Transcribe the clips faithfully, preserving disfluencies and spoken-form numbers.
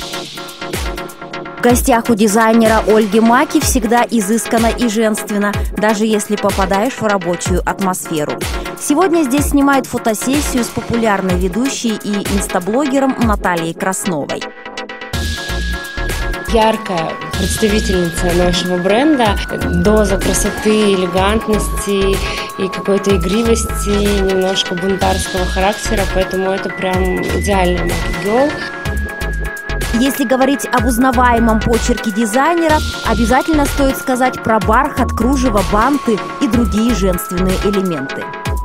В гостях у дизайнера Ольги Маки всегда изысканно и женственно, даже если попадаешь в рабочую атмосферу. Сегодня здесь снимают фотосессию с популярной ведущей и инстаблогером Натальей Красновой. Яркая представительница нашего бренда, доза красоты, элегантности и какой-то игривости, немножко бунтарского характера, поэтому это прям идеальный макет-герл. Если говорить об узнаваемом почерке дизайнера, обязательно стоит сказать про бархат, кружево, банты и другие женственные элементы.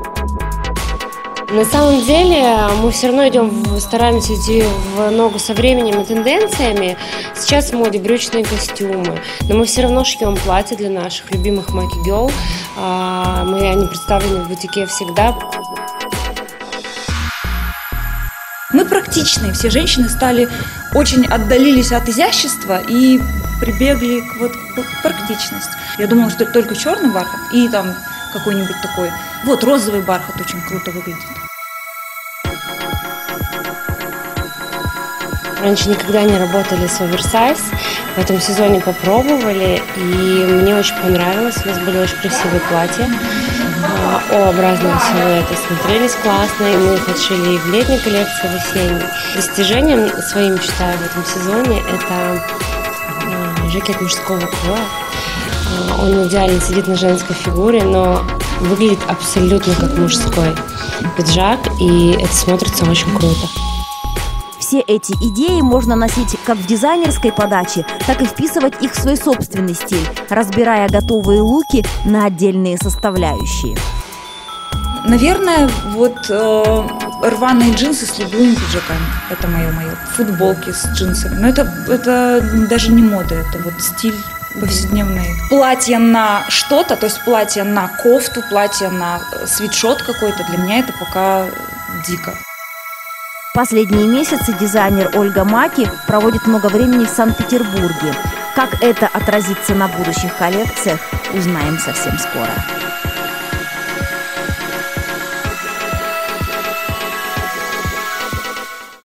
На самом деле мы все равно идем, стараемся идти в ногу со временем и тенденциями. Сейчас в моде брючные костюмы, но мы все равно шьем платья для наших любимых макет-герл. Мы, они представлены в бутике всегда. Мы практичные, все женщины стали очень отдалились от изящества и прибегли к, вот, к практичности. Я думала, что это только черный бархат и там какой-нибудь такой. Вот розовый бархат очень круто выглядит. Раньше никогда не работали с оверсайз, в этом сезоне попробовали, и мне очень понравилось. У нас были очень красивые платья О-образного силуэта, смотрелись классно, и мы их отшили и в летней коллекции, в весенней. Достижением своим, считаю, в этом сезоне это жакет мужского кроя. Он идеально сидит на женской фигуре, но выглядит абсолютно как мужской пиджак, и это смотрится очень круто. Все эти идеи можно носить как в дизайнерской подаче, так и вписывать их в свой собственный стиль, разбирая готовые луки на отдельные составляющие. Наверное, вот э, рваные джинсы с любыми пиджаками. Это мое-мое. Футболки с джинсами. Но это, это даже не мода, это вот стиль повседневный. Платье на что-то, то есть платье на кофту, платье на свитшот какой-то, для меня это пока дико. Последние месяцы дизайнер Ольга Маки проводит много времени в Санкт-Петербурге. Как это отразится на будущих коллекциях, узнаем совсем скоро.